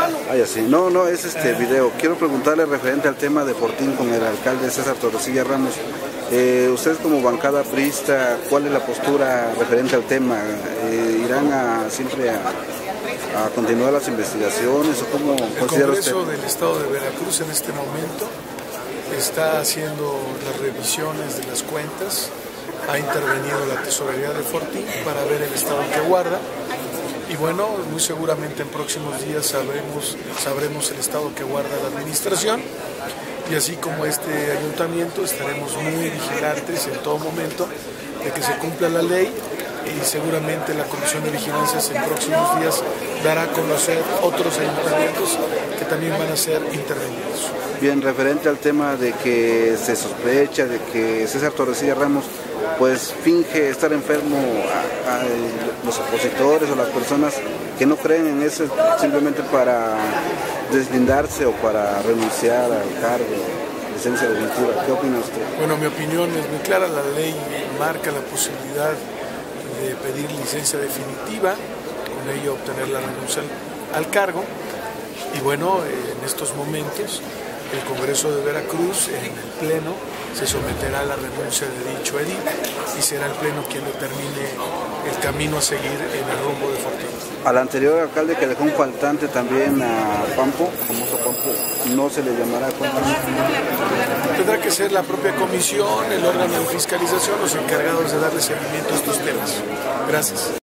ya sí. No, no, es este video. Quiero preguntarle referente al tema de Fortín con el alcalde César Torrecilla Ramos. Ustedes como bancada priista, ¿cuál es la postura referente al tema? ¿Irán siempre a continuar las investigaciones o cómo considera usted? El Congreso del Estado de Veracruz en este momento está haciendo las revisiones de las cuentas, ha intervenido la tesorería de Fortín para ver el estado que guarda y bueno, muy seguramente en próximos días sabremos el estado que guarda la administración y así como este ayuntamiento estaremos muy vigilantes en todo momento de que se cumpla la ley y seguramente la Comisión de Vigilancias en próximos días dará a conocer otros ayuntamientos que también van a ser intervenidos. Bien, referente al tema de que se sospecha de que César Torrecilla Ramos pues finge estar enfermo a los opositores o las personas que no creen en eso simplemente para deslindarse o para renunciar al cargo de licencia definitiva. ¿Qué opina usted? Bueno, mi opinión es muy clara, la ley marca la posibilidad de pedir licencia definitiva, con ello obtener la renuncia al cargo y bueno, en estos momentos el Congreso de Veracruz en el Pleno se someterá a la renuncia de dicho edil y será el Pleno quien determine el camino a seguir en el rumbo de Fortín. Al anterior alcalde que dejó un faltante también a Pampo, famoso Pampo, ¿no se le llamará faltante? Tendrá que ser la propia comisión, el órgano de fiscalización, los encargados de darle seguimiento a estos temas. Gracias.